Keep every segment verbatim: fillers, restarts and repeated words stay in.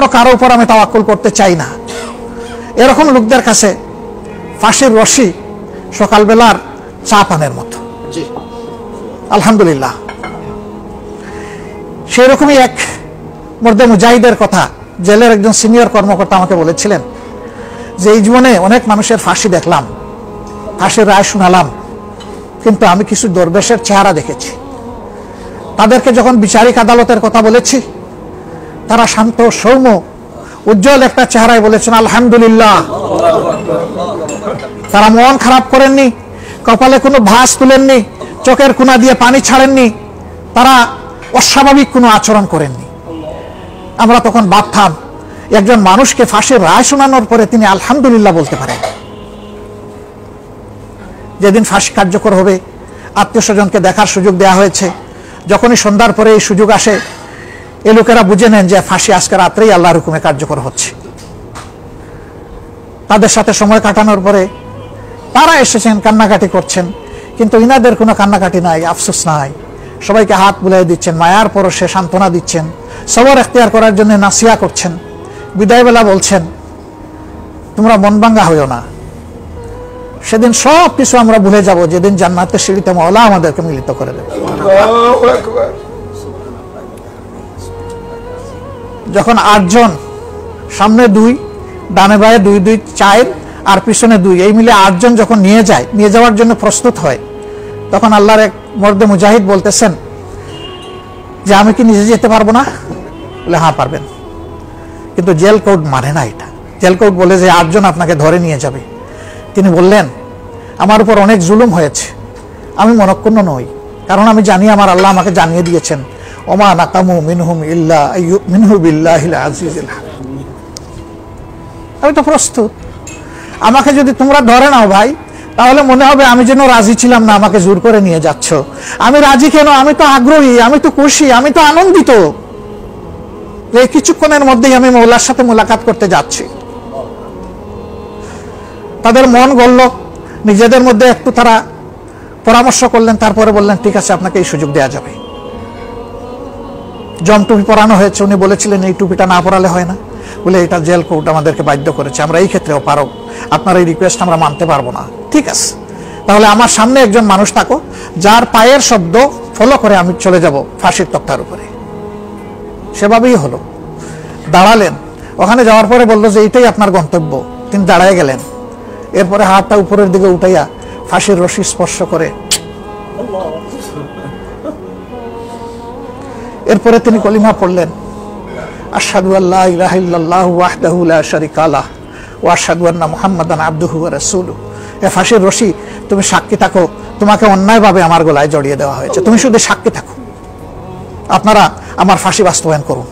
কারো উপর আমি তাওয়াক্কুল করতে চাই না, এরকম লোকদের কাছে ফাঁসির রশি সকালবেলার চা পানের মতো। আলহামদুলিল্লাহ। সেই রকমই এক মর্দে মুজাহিদের কথা জেলের একজন সিনিয়র কর্মকর্তা আমাকে বলেছিলেন যে এই জীবনে অনেক মানুষের ফাঁসি দেখলাম, ফাঁসির রায় শুনালাম, কিন্তু আমি কিছু দরবেশের চেহারা দেখেছি। তাদেরকে যখন বিচারিক আদালতের কথা বলেছি, তারা শান্ত সৌম্য উজ্জ্বল একটা চেহারায় বলেছেন আলহামদুলিল্লাহ। তারা মন খারাপ করেননি, কপালে কোনো ভাঁজ তুলেননি, চোখের কোনা দিয়ে পানি ছাড়েননি, তারা অস্বাভাবিক কোনো আচরণ করেননি। আমরা তখন ভাবতাম একজন মানুষকে ফাঁসির রায় শোনানোর পরে তিনি আলহামদুলিল্লাহ বলতে পারেন। যেদিন ফাঁসি কার্যকর হবে আত্মীয় স্বজনকে দেখার সুযোগ দেওয়া হয়েছে। যখনই সন্ধ্যার পরে এই সুযোগ আসে, এ লোকেরা বুঝে নেন যে ফাঁসি আজকে রাত্রেই আল্লাহর হুকুমে কার্যকর হচ্ছে। তাদের সাথে সময় কাটানোর পরে তারা এসেছেন, কান্নাকাটি করছেন, কিন্তু ইনাদের কোনো কান্নাকাটি নাই, আফসোস নাই। সবাইকে হাত বুলাই দিচ্ছেন, মায়ার পরশে সান্ত্বনা দিচ্ছেন, সবর এখতিয়ার করার জন্য নাসিহা করছেন। বিদায়বেলা বলছেন তোমরা মন ভাঙ্গা হইও না, সেদিন সব কিছু আমরা ভুলে যাব, যেদিন জান্নাতের সিঁড়িতে মাওলা আমাদেরকে মিলিত করে দেবে। যখন আটজন, সামনে দুই, ডানে বায়ে দুই দুই চার আর পিছনে দুই, এই মিলে আটজন যখন নিয়ে যায়, নিয়ে যাওয়ার জন্য প্রস্তুত হয়, তখন আল্লাহর এক মর্দে মুজাহিদ বলতেছেন যে আমি কি নিজে যেতে পারবো না? বলে হ্যাঁ পারবেন, কিন্তু জেল কোড মানে না এটা। জেল কোড বলে যে আটজন আপনাকে ধরে নিয়ে যাবে। তিনি বললেন আমার উপর অনেক জুলুম হয়েছে, আমি মনক্ষুণ্ণ নই, কারণ আমি জানি আমার আল্লাহ আমাকে জানিয়ে দিয়েছেন ওমা নাকামু মিনহুম ইল্লা আইয়ুমিনু বিল্লাহিল আজিজিল হাকিম। আমি তো প্রস্তুত। আমাকে যদি তোমরা ধরে নাও ভাই, তাহলে মনে হবে আমি যেন রাজি ছিলাম না, আমাকে জোর করে নিয়ে যাচ্ছ। আমি রাজি কেন? আমি তো আগ্রহী, আমি তো খুশি, আমি তো আনন্দিত এই কিছুক্ষণের মধ্যেই আমি মওলার সাথে মোলাকাত করতে যাচ্ছি। তাদের মন গড়ল, নিজেদের মধ্যে একটু তারা পরামর্শ করলেন, তারপরে বললেন ঠিক আছে আপনাকে এই সুযোগ দেওয়া যাবে। জম টুপি পরানো হয়েছে, উনি বলেছিলেন এই টুপিটা না পরালে হয় না, বলে এটা জেল কোড আমাদেরকে বাধ্য করেছে, আমরা এই ক্ষেত্রেও পারব, আপনার এই রিকোয়েস্ট আমরা মানতে পারবো না। ঠিক আছে, তাহলে আমার সামনে একজন মানুষ থাকো যার পায়ের শব্দ ফলো করে আমি চলে যাব ফাঁসির তক্তার উপরে। সেভাবেই হলো। দাঁড়ালেন, ওখানে যাওয়ার পরে বললো যে এইটাই আপনার গন্তব্য। তিনি দাঁড়ায় গেলেন, এরপরে হাতটা উপরের দিকে উঠাইয়া ফাঁসির রশি স্পর্শ করে এরপরে তিনি কলিমা পড়লেন আশহাদু আল্লা ইলাহা ইল্লাল্লাহু ওয়াহদাহু লা শারীকা লাহু ওয়া আশহাদু আন্না মুহাম্মাদান আবদুহু ওয়া রাসূলুহু। এ ফাঁসির রশি তুমি সাক্ষী থাকো, তোমাকে অন্যায়ভাবে আমার গলায় জড়িয়ে দেওয়া হয়েছে, তুমি শুধু সাক্ষী থাকো, আপনারা আমার ফাঁসি বাস্তবায়ন করুন।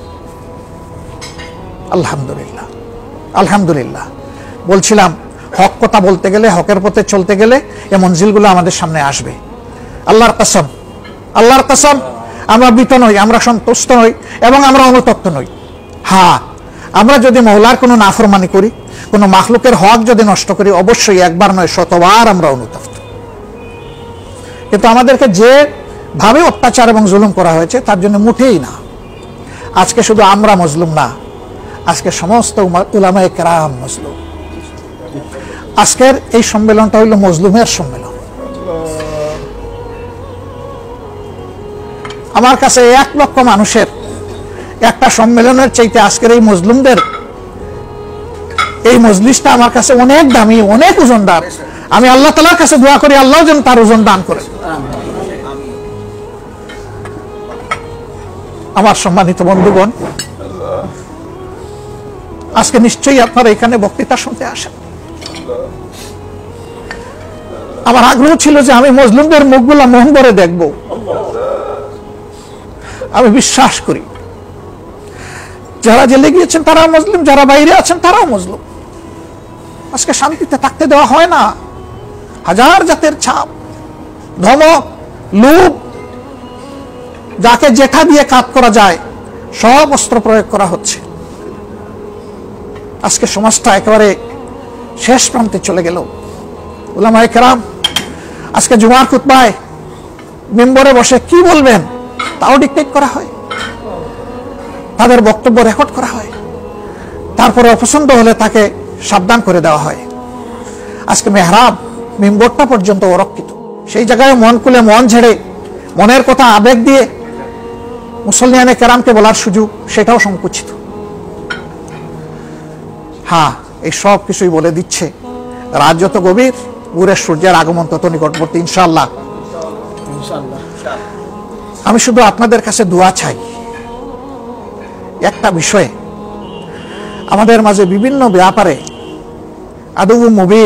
আলহামদুলিল্লাহ, আলহামদুলিল্লাহ। বলছিলাম হক কথা বলতে গেলে, হকের পথে চলতে গেলে এই মঞ্জিলগুলো আমাদের সামনে আসবে। আল্লাহর কসম, আল্লাহর কসম, আমরা ভীত নই, আমরা সন্তুষ্ট নই এবং আমরা অনুতপ্ত নই। হ্যাঁ, আমরা যদি মওলার কোনো নাফরমানি করি, কোনো মাখলুকের হক যদি নষ্ট করি, অবশ্যই একবার নয় শতবার আমরা অনুতপ্ত। কিন্তু আমাদেরকে যে ভাবে অত্যাচার এবং জুলুম করা হয়েছে তার জন্য মুঠেই না। আজকে শুধু আমরা মজলুম না, আজকে সমস্ত উলামায়ে কেরাম মজলুম। আজকের এই সম্মেলনটা হইল মজলুমের সম্মেলন। আমার কাছে এক লক্ষ মানুষের একটা সম্মেলনের চাইতে আজকের এই মজলুমদের এই মজলিসটা আমার কাছে অনেক দামি, অনেক ওজনদার। আমি আল্লাহ তাআলার কাছে দোয়া করি আল্লাহ যেন তার ওজন দান করেন। আমার সম্মানিত বন্ধুগণ, আজকে নিশ্চয়ই আপনারা এখানে বক্তৃতা শুনতে আসেন। আমার আগ্রহ ছিল যে আমি মজলুমদের মুখগুলা মন ভরে দেখব। আমি বিশ্বাস করি যারা জেলে গিয়েছেন তারাও মুসলিম, যারা বাইরে আছেন তারাও মুসলিম। আজকে শান্তিতে থাকতে দেওয়া হয় না। হাজার জাতের ছাপ, ধমক, লুপ, যাকে যেটা দিয়ে কাজ করা যায় সব অস্ত্র প্রয়োগ করা হচ্ছে। আজকে সমাজটা একেবারে শেষ প্রান্তে চলে গেল। উলামায়ে কেরাম আজকে জুমার খুতবায় মিম্বরে বসে কি বলবেন তাও ডিকটেট করা হয়, তাদের বক্তব্য রেকর্ড করা হয়। তারপরে অপছন্দ হলে তাকে সাবধান করে দেওয়া হয়। আজকে মেহরাব মিম্বরটা পর্যন্ত অরক্ষিত, সেই জায়গায় মন খুলে মন ঝেড়ে মনের কথা আবেগ দিয়ে মুসল্লিয়ানে কেরামকে বলার সুযোগ সেটাও সংকুচিত। হ্যাঁ, এই সব কিছুই বলে দিচ্ছে রাত যত গভীর, ভোরের সূর্যের আগমন তত নিকটবর্তী ইনশাআল্লাহ। আমি শুধু আপনাদের কাছে দোয়া চাই একটা বিষয়ে, আমাদের মাঝে বিভিন্ন ব্যাপারে আদু মুবিন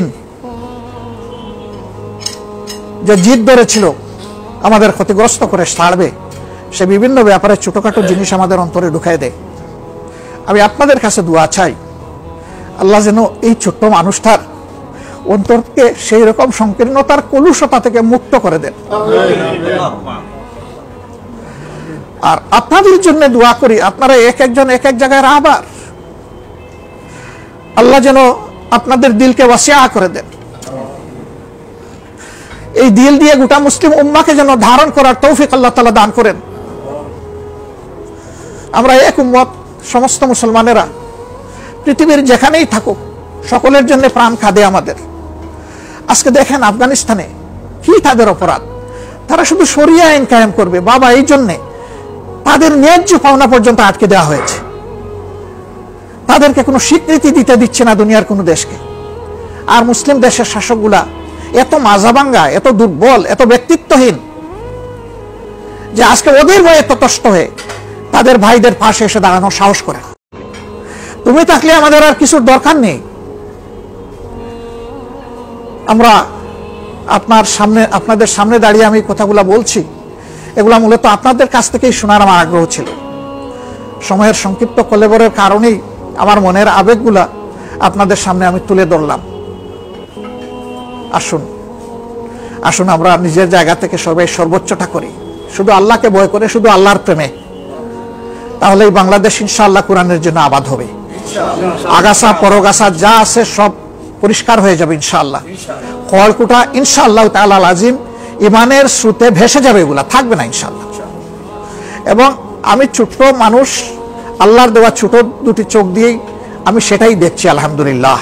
যে জিদ ধরেছিল আমাদের ক্ষতিগ্রস্ত করে ছাড়বে, সে বিভিন্ন ব্যাপারে ছোটখাটো জিনিস আমাদের অন্তরে ঢুকাই দেয়। আমি আপনাদের কাছে দোয়া চাই আল্লাহ যেন এই ছোট্ট মানুষটার অন্তরকে সেই রকম সংকীর্ণতার কলুষতা থেকে মুক্ত করে দেন। আর আপনাদের জন্য দোয়া করি, আপনারা এক একজন এক এক জায়গায় রাহবার, আল্লাহ যেন আপনাদের দিলকে ওয়াসিয়া করে দেন। এই দিল দিয়ে গোটা মুসলিম উম্মাকে যেন ধারণ করার তৌফিক আল্লাহ তাআলা দান করেন। আমরা এক উম্মত, সমস্ত মুসলমানেরা পৃথিবীর যেখানেই থাকুক সকলের জন্য প্রাণ খাদে আমাদের। আজকে দেখেন আফগানিস্তানে কি তাদের অপরাধ, তারা শুধু শরিয়া আইন কায়েম করবে বাবা, এই জন্যে তাদের ন্যায্য পাওনা পর্যন্ত আটকে দেওয়া হয়েছে। তাদেরকে কোনো স্বীকৃতি দিতে দিচ্ছে না দুনিয়ার কোনো দেশকে। আর মুসলিম দেশের শাসকগুলা এত মাজাবাঙ্গা, এত দুর্বল, এত ব্যক্তিত্বহীন যে আজকে ওদের ভয়ে ততষ্ট হয়ে তাদের ভাইদের পাশে এসে দাঁড়ানোর সাহস করে। তুমি থাকলে আমাদের আর কিছুর দরকার নেই। আমরা আপনার সামনে, আপনাদের সামনে দাঁড়িয়ে আমি কথাগুলা বলছি, এগুলা মূলত আপনাদের কাছ থেকেই শোনার আমার আগ্রহ ছিল। সময়ের সংক্ষিপ্ত কলেবরের কারণেই আমার মনের আবেগগুলা আপনাদের সামনে আমি তুলে ধরলাম। আসুন আসুন আমরা নিজের জায়গা থেকে সবাই সর্বোচ্চটা করি, শুধু আল্লাহকে ভয় করে, শুধু আল্লাহর প্রেমে। তাহলেই বাংলাদেশ ইনশাআল্লাহ কোরআনের জন্য আবাদ হবে। আগাছা পরগাছা যা আছে সব পরিষ্কার হয়ে যাবে ইনশাআল্লাহ। খড়কুটা ইনশাআল্লাহ তাআলা আজিম ইমানের স্রোতে ভেসে যাবে, এগুলা থাকবে না ইনশাআল্লাহ। এবং আমি ছোট্ট মানুষ, আল্লাহর দেওয়া ছোট দুটি চোখ দিয়েই আমি সেটাই দেখছি আলহামদুলিল্লাহ।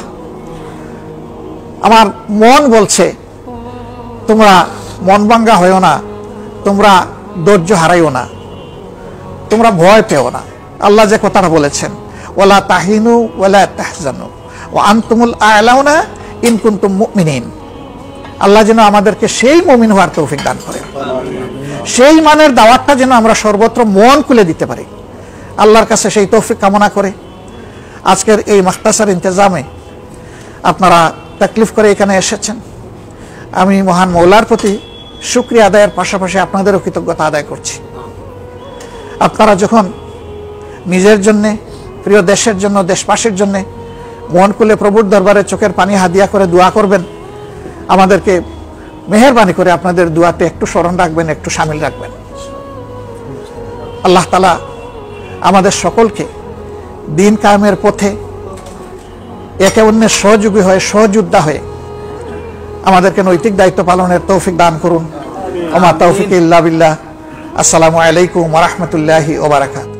আমার মন বলছে তোমরা মন ভাঙ্গা হয়েও না, তোমরা ধৈর্য হারাইও না, তোমরা ভয় পেও না। আল্লাহ যে কথাটা বলেছেন, ওয়ালা তাহিনু ওয়ালা তাহজানু ওয়া আনতুমুল আ'লাউনা ইন কুনতুম মুমিনিন। আল্লাহ যেন আমাদেরকে সেই মুমিন হওয়ার তৌফিক দান করেন, সেই মানের দাওয়াতটা যেন আমরা সর্বত্র মন খুলে দিতে পারি। আল্লাহর কাছে সেই তৌফিক কামনা করে আজকের এই মুখতাসার ইন্তজামে আপনারা তাকলিফ করে এখানে এসেছেন। আমি মহান মৌলার প্রতি শুকরিয়া আদায়ের পাশাপাশি আপনাদেরও কৃতজ্ঞতা আদায় করছি। আপনারা যখন নিজের জন্যে, প্রিয় দেশের জন্য, দেশবাসীর জন্যে মন খুলে প্রভুর দরবারে চোখের পানি হাদিয়া করে দোয়া করবেন, আমাদেরকে মেহেরবানি করে আপনাদের দোয়াতে একটু স্মরণ রাখবেন, একটু শামিল রাখবেন। আল্লাহ তাআলা আমাদের সকলকে দিন কায়েমের পথে একে অন্যের সহযোগী হয়ে, সহযোদ্ধা হয়ে আমাদেরকে নৈতিক দায়িত্ব পালনের তৌফিক দান করুন। ওমা তৌফিক ইল্লা বিল্লাহ। আসসালামু আলাইকুম ওয়া রাহমাতুল্লাহি ওয়া বারাকাতুহু।